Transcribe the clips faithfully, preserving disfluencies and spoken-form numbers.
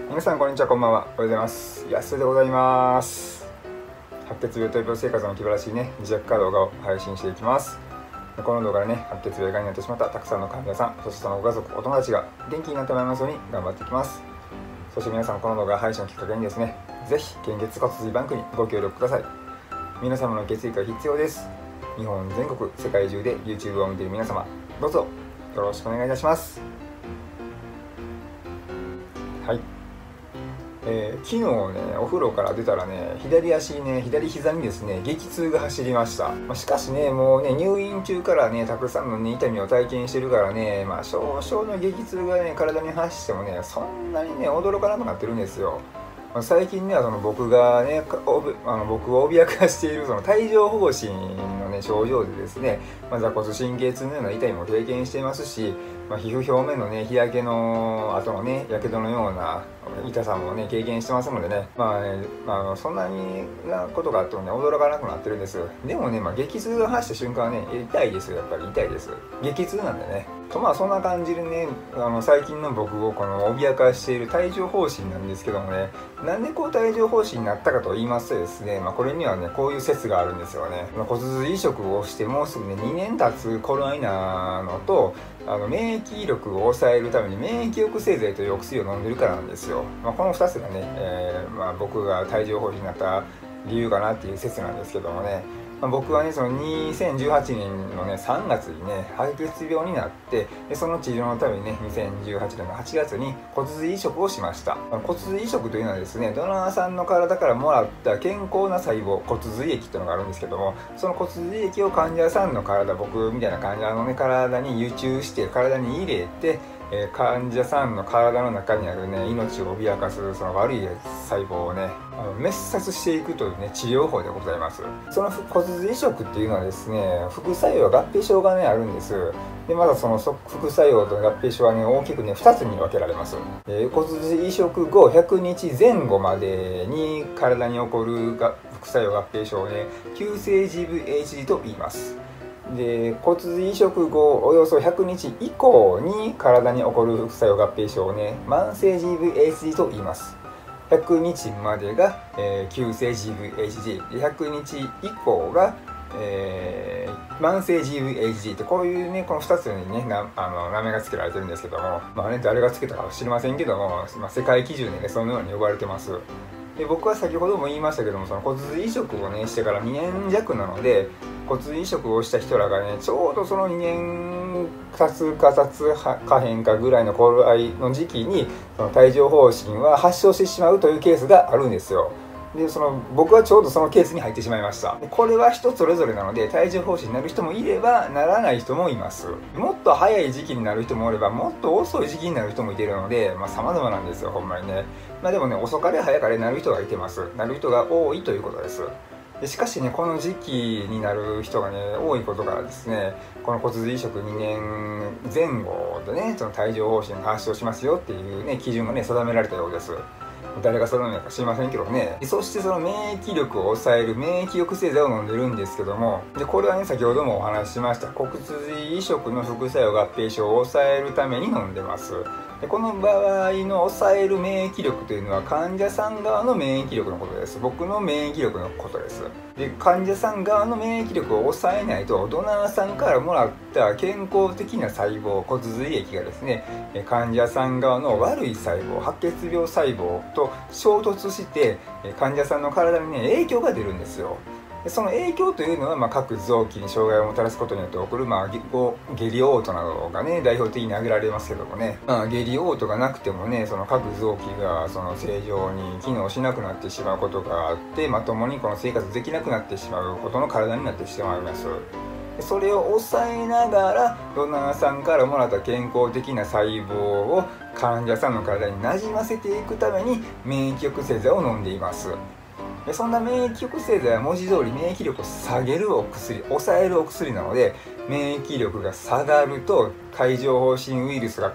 皆さんこんにちは、こんばんは。おはようございます。安田でございます。白血病と病生活の気晴らしいね、自虐化動画を配信していきます。この動画でね、白血病がんになってしまったたくさんの患者さん、そしてそのご家族、お友達が元気になってもらいますように頑張っていきます。そして皆さん、この動画配信をきっかけにですね、ぜひ献血骨髄バンクにご協力ください。皆様の血液が必要です。日本全国、世界中で YouTube を見ている皆様、どうぞよろしくお願いいたします。はい。えー、昨日ね、お風呂から出たらね、左足ね、左膝にですね、激痛が走りました。まあ、しかしね、もうね、入院中からね、たくさんの、ね、痛みを体験してるからね、まあ、少々の激痛がね、体に走ってもね、そんなにね、驚かなくなってるんですよ。まあ、最近ね、その僕がね、あの僕を脅かしているその帯状疱疹のね、症状でですね、まあ、座骨神経痛のような痛みも経験していますし、まあ、皮膚表面のね、日焼けの後のね、やけどのような痛さもね、経験してますのでね、まあね、まあ、そんなになことがあってもね、驚かなくなってるんです。でもね、まあ、激痛が走った瞬間はね、痛いですよ、やっぱり痛いです。激痛なんでね。とまあそんな感じでね、あの最近の僕をこの脅かしている帯状疱疹なんですけどもね、なんでこう帯状疱疹になったかと言いますとですね、まあ、これにはね、こういう説があるんですよね。まあ、骨髄移植をしてもうすぐね、にねん経つ頃合いなのと、あの免疫力を抑えるために免疫抑制剤というお薬を飲んでるからなんですよ。まあ、このふたつがね、えーまあ、僕が帯状疱疹になった理由かなっていう説なんですけどもね、まあ、僕はね、そのにせんじゅうはちねんのね、さんがつにね、白血病になって、でその治療のためにね、にせんじゅうはちねんのはちがつに骨髄移植をしました。まあ、骨髄移植というのはですね、ドナーさんの体からもらった健康な細胞、骨髄液っていうのがあるんですけども、その骨髄液を患者さんの体、僕みたいな患者のね、体に輸注して、体に入れて、えー、患者さんの体の中にあるね、命を脅かすその悪い細胞をね、あの滅殺していくというね、治療法でございます。その骨髄移植っていうのはですね、副作用、合併症がね、あるんです。で、まだその副作用と合併症はね、大きくね、ふたつに分けられます。えー、骨髄移植後ひゃくにちぜん後までに体に起こるが副作用合併症をね、急性 ジーブイエイチディー と言います。で、骨髄移植後およそひゃくにち以降に体に起こる副作用合併症をね、慢性 ジーブイエイチディー と言います。ひゃくにちまでが、えー、急性 ジーブイエイチディー でひゃくにち以降が、えー、慢性 ジーブイエイチディー ってこういうね、このふたつにね、なあの名前が付けられてるんですけども、まあね、誰が付けたかは知りませんけども、まあ、世界基準でね、そのように呼ばれてます。で、僕は先ほども言いましたけども、その骨髄移植をねしてからにねんじゃくなので、骨髄移植をした人らがね、ちょうどそのにねん経つか経つかへんかぐらいの頃合いの時期に、その帯状疱疹は発症してしまうというケースがあるんですよ。で、その僕はちょうどそのケースに入ってしまいました。これは人それぞれなので、帯状疱疹になる人もいればならない人もいます。もっと早い時期になる人もおれば、もっと遅い時期になる人もいてるので、まあ様々なんですよ、ほんまにね。まあでもね、遅かれ早かれなる人がいてます。なる人が多いということです。でしかしね、この時期になる人がね、多いことからですね、この骨髄移植にねんぜん後でね、その帯状疱疹が発症しますよっていうね、基準がね、定められたようです。誰が定めるか知りませんけどね。そしてその免疫力を抑える免疫抑制剤を飲んでるんですけども、でこれはね、先ほどもお話ししました骨髄移植の副作用合併症を抑えるために飲んでます。でこの場合の抑える免疫力というのは患者さん側の免疫力のことです。僕の免疫力のことです。で患者さん側の免疫力を抑えないと、ドナーさんからもらった健康的な細胞、骨髄液がですね、患者さん側の悪い細胞、白血病細胞と衝突して患者さんの体にね、影響が出るんですよ。その影響というのは、まあ、各臓器に障害をもたらすことによって起こる、まあ、下痢嘔吐などがね、代表的に挙げられますけどもね、まあ、下痢嘔吐がなくてもね、その各臓器がその正常に機能しなくなってしまうことがあって、まともにこの生活できなくなってしまうことの体になってしまいます。それを抑えながら、ドナーさんからもらった健康的な細胞を患者さんの体になじませていくために免疫抑制剤を飲んでいます。でそんな免疫抑制剤は文字通り免疫力を下げるお薬、抑えるお薬なので、免疫力が下がると帯状疱疹ウイルスが勝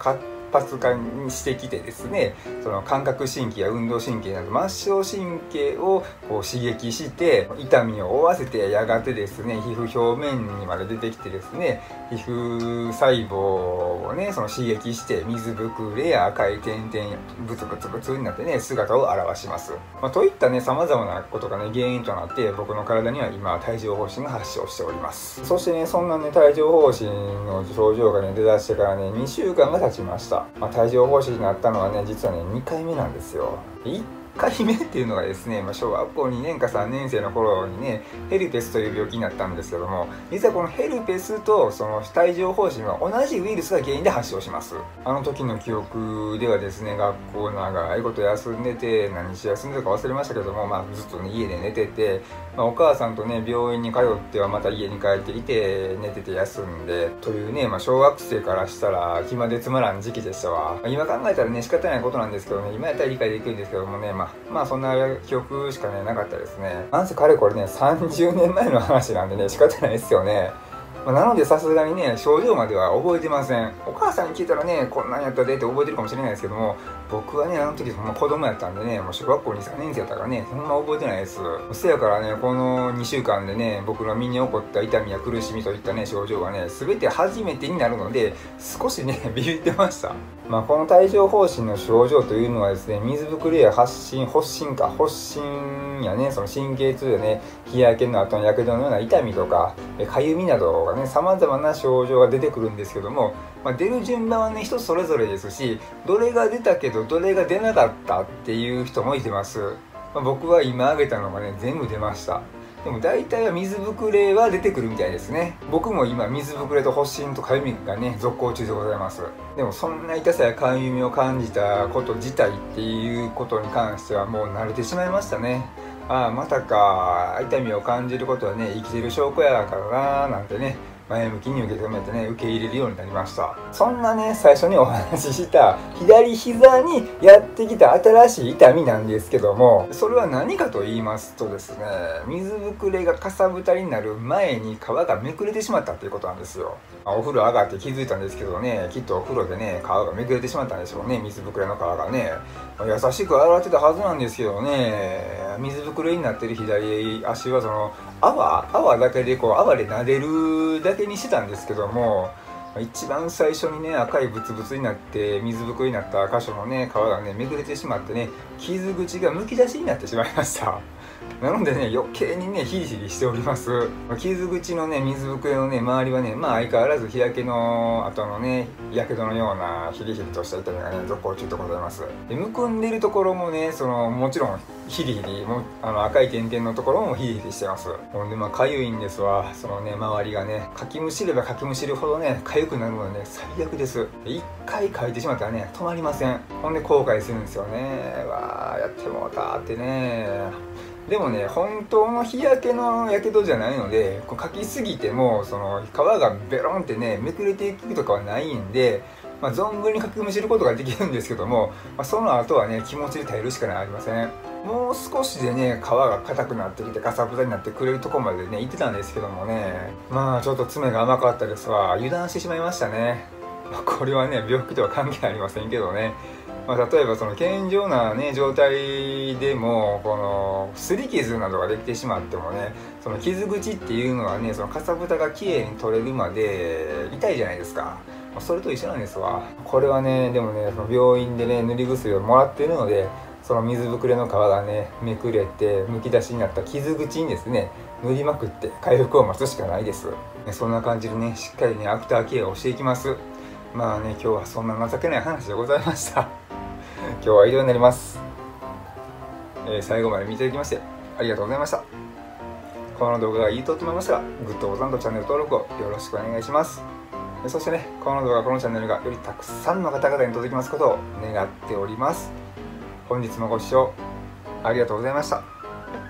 発化にしてきてですね、その感覚神経や運動神経など末梢神経をこう刺激して痛みを負わせて、やがてですね皮膚表面にまで出てきてですね、皮膚細胞をねその刺激して水ぶくれや赤い点々ブツブツブツになってね姿を現します。まあ、といったね様々なことがね原因となって、僕の体には今帯状疱疹が発症しております。そしてねそんなね帯状疱疹の症状がね出だしてからねにしゅうかんが経ちました。まあ、帯状疱疹になったのはね実はねにかいめなんですよ。いっかいめっていうのがですね、まあ、小学校にねんかさんねん生の頃にねヘルペスという病気になったんですけども、実はこのヘルペスとその帯状疱疹は同じウイルスが原因で発症します。あの時の記憶ではですね、学校長いこと休んでて、何日休んでたか忘れましたけども、まあ、ずっとね家で寝てて、まあ、お母さんとね病院に通ってはまた家に帰ってきて寝てて休んでというね、まあ、小学生からしたら暇でつまらん時期でしたわ。まあ、今考えたらね仕方ないことなんですけどね、今やったら理解できるんですけどもね、まあまあそんな記憶しかねなかったですね。なんせかれこれねさんじゅうねんまえの話なんでね仕方ないですよね。まあ、なのでさすがにね症状までは覚えてません。お母さんに聞いたらねこんなんやったでって覚えてるかもしれないですけども、僕はねあの時そんな子供やったんでね、もう小学校にさんねん生やったからねそんな覚えてないです。せやからねこのにしゅうかんでね僕の身に起こった痛みや苦しみといったね症状がね全て初めてになるので、少しねビビってました。まあ、この帯状疱疹の症状というのはですね、水ぶくれや発疹、発疹か発疹やねその神経痛やね日焼けの後のやけどのような痛みとかかゆみなどがね様々な症状が出てくるんですけども、まあ、出る順番はね人それぞれですし、どれが出たけどどれが出なかったっていう人もいてます。まあ、僕は今挙げたのがね全部出ました。でも大体は水ぶくれは出てくるみたいですね。僕も今水ぶくれと発疹とかゆみがね続行中でございます。でもそんな痛さやかゆみを感じたこと自体っていうことに関してはもう慣れてしまいましたね。ああまたか、痛みを感じることはね生きてる証拠やからなーなんてね前向きに受け止めてね受け入れるようになりました。そんなね最初にお話しした左膝にやってきた新しい痛みなんですけども、それは何かと言いますとですね、水ぶくれがかさぶたになる前に皮がめくれてしまったっていうことなんですよ。お風呂上がって気づいたんですけどね、きっとお風呂でね皮がめくれてしまったんでしょうね。水ぶくれの皮がね優しく洗ってたはずなんですけどね、水ぶくれになってる左足はその泡泡だけでこう泡で撫でるだけにしてたんですけども、一番最初にね赤いブツブツになって水ぶくれになった箇所のね皮がねめくれてしまってね傷口がむき出しになってしまいました。なのでね余計にねヒリヒリしております。傷口のね水ぶくれのね周りはねまあ相変わらず日焼けの後のねやけどのようなヒリヒリとした痛みがね続行中でございます。でむくんでるところもねそのもちろんヒリヒリもあの赤い点々のところもヒリヒリしてます。ほんでまあかゆいんですわ。そのね周りがねかきむしればかきむしるほどねかゆくなるのでね最悪です。一回かいてしまったらね止まりません。ほんで後悔するんですよね。わーやってもうたーってね。でもね本当の日焼けのやけどじゃないので、こうかきすぎてもその皮がベロンってねめくれていくとかはないんで、まあ、存分にかきむしることができるんですけども、まあ、その後はね気持ちで耐えるしかありません。もう少しでね皮が硬くなってきてかさぶたになってくれるとこまでね行ってたんですけどもね、まあちょっと爪が甘かったですわ。油断してしまいましたね。まあ、これはね病気とは関係ありませんけどね、まあ、例えばその健常な、ね、状態でもこの擦り傷などができてしまってもね、その傷口っていうのはねそのかさぶたがきれいに取れるまで痛いじゃないですか。それと一緒なんですわ。これはねでもねその病院でね塗り薬をもらっているので、その水ぶくれの皮がねめくれてむき出しになった傷口にですね塗りまくって回復を待つしかないです。そんな感じでねしっかりねアフターケアをしていきます。まあね今日はそんな情けない話でございました今日は以上になります、えー、最後まで見ていただきましてありがとうございました。この動画がいいと思いましたらグッドボタンとチャンネル登録をよろしくお願いします。そしてねこの動画このチャンネルがよりたくさんの方々に届きますことを願っております。本日もご視聴ありがとうございました。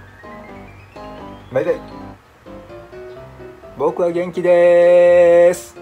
バイバイ。僕は元気です。